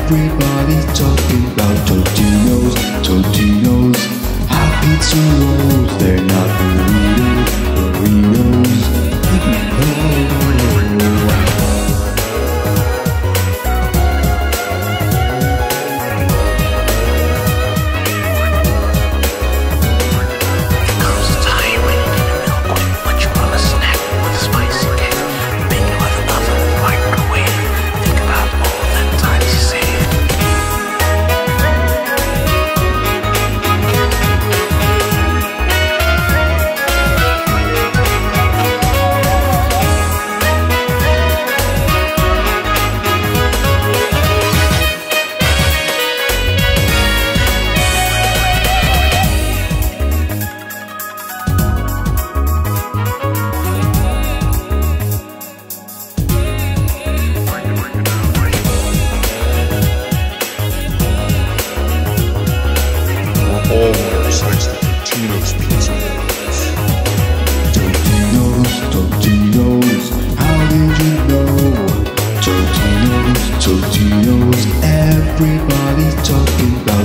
Everybody's talking about Totinos, Totinos. Hot pizza rolls, they're not burritos, burritos. All besides the Totino's pizza rolls. Totinos, Totinos, how did you know? Totinos, Totinos, everybody's talking about